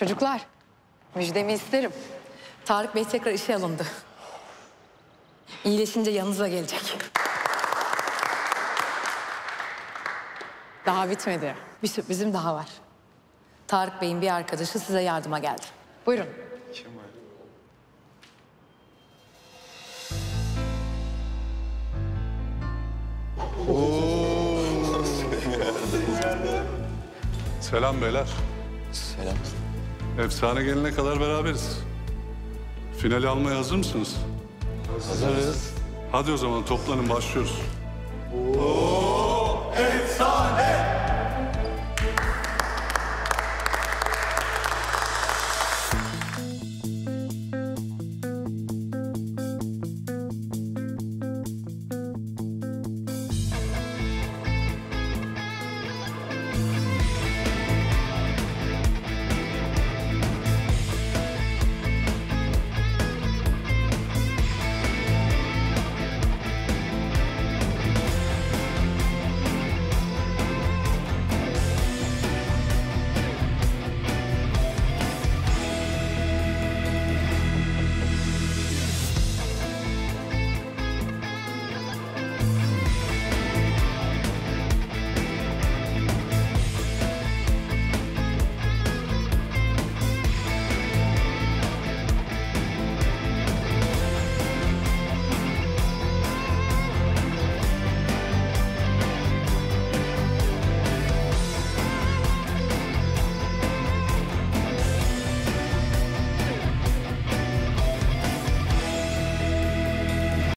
Çocuklar, müjdemi isterim. Tarık Bey tekrar işe alındı. İyileşince yanınıza gelecek. Daha bitmedi. Bir sürprizim daha var. Tarık Bey'in bir arkadaşı size yardıma geldi. Buyurun. Kim var? Selam beyler. Selam. Efsane gelene kadar beraberiz. Finali almaya hazır mısınız? Hazırız. Hadi o zaman toplanın, başlıyoruz.